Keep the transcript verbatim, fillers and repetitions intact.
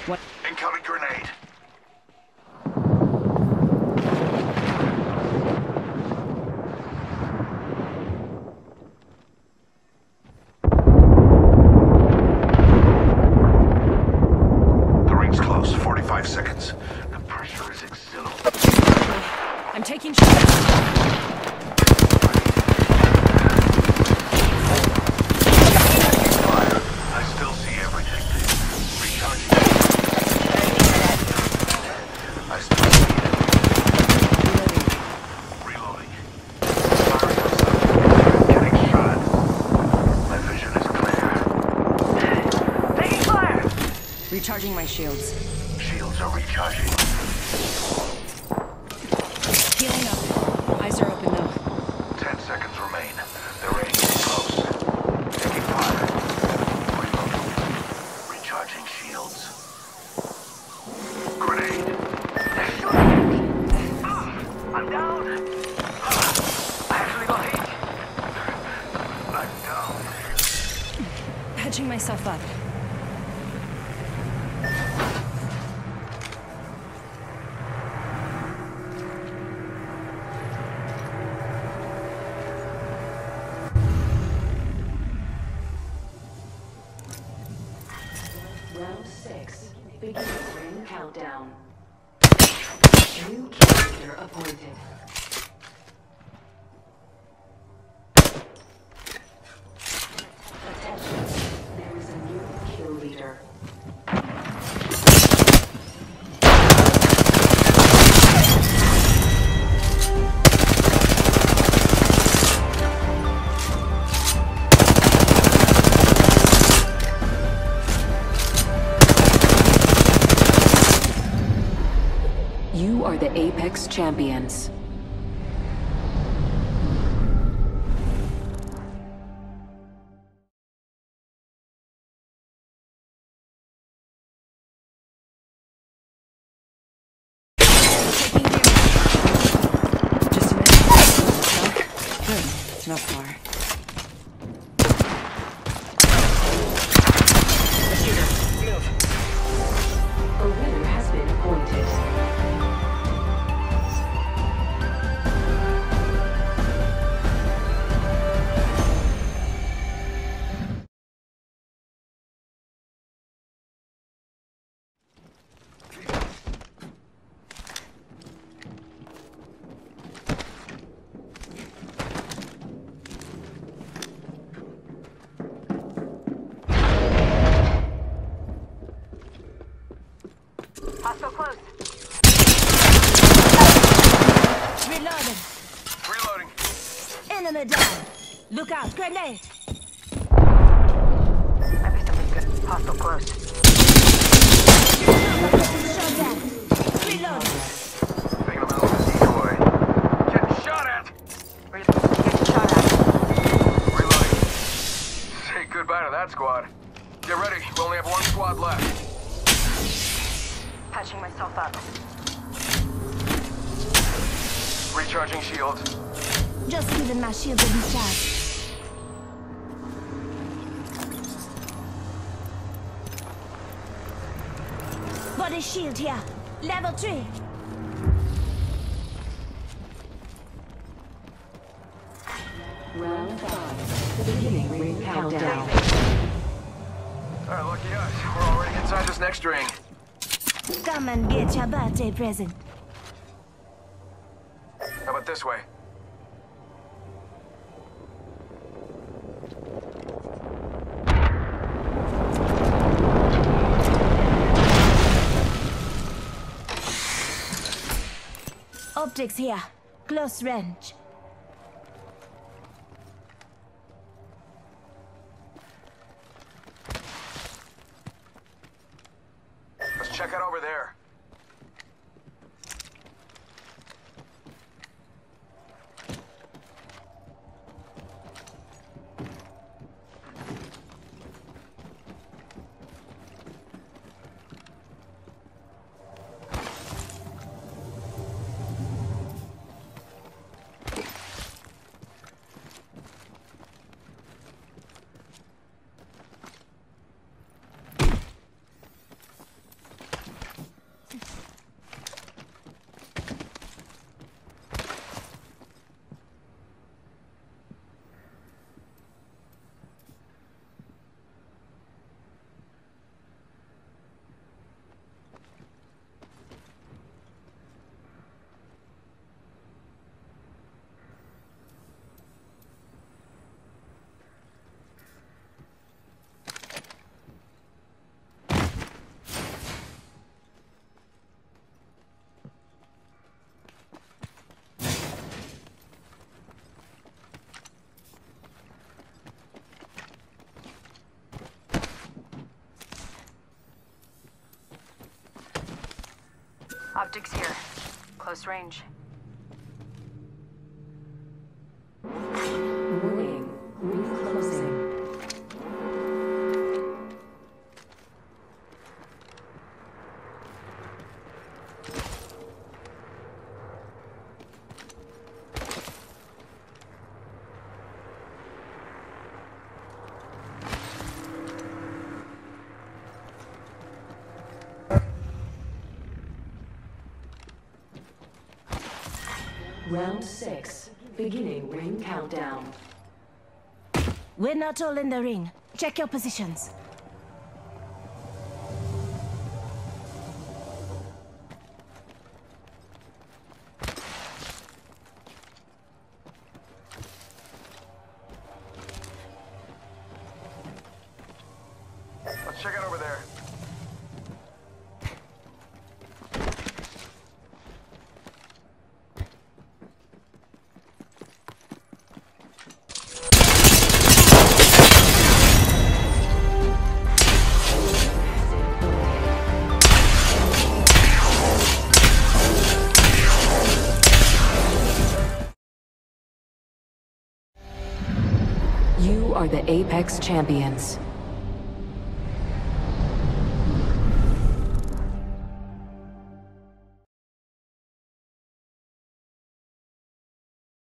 What? Incoming grenade. The ring's close. forty-five seconds. The pressure is exhilarating. I'm taking shots. I still see everything. Recharging. I still see it. Reloading. Firing outside. Getting shot. My vision is clear. Taking fire! Recharging my shields. Shields are recharging. Healing up. Eyes are open though. Ten seconds remain. The ring is close. Taking fire. Reloading. Recharging shields. Grenade. They're shooting. Ah, I'm down. Ah, I actually got hit. I'm down. Patching myself up. Round six. Beginning ring countdown. New character appointed. Attention. There is a new kill leader. You are the Apex Champions. Just a minute. No? Good. It's not far. The shooter. Move. A winner has been appointed. Hostile close. Reloading. Reloading. Enemy down. Look out. Grenade. I missed something good. Hostile close. Shot down. Reloading. Taking a little of a decoy. Getting shot at. Re- Getting shot at. Reloading. Say goodbye to that squad. Get ready. We only have one squad left. Patching myself up. Recharging shields. Just giving my shield a recharge. Body shield here. Level three. Round five. Beginning ring countdown. Alright, lucky us. We're already inside this next ring. Come and get your birthday present. How about this way? Optics here. Close range. Let's check out over there. Optics here. Close range. Warning. Ring closing. Round six. Beginning ring countdown. We're not all in the ring. Check your positions. Let's check it over there. You are the Apex Champions.